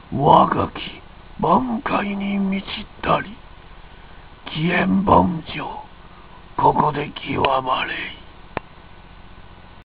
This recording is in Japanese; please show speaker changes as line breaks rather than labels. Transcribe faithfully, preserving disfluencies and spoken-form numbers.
我がき満開に満ちたり、奇縁万丈、ここで極まれい。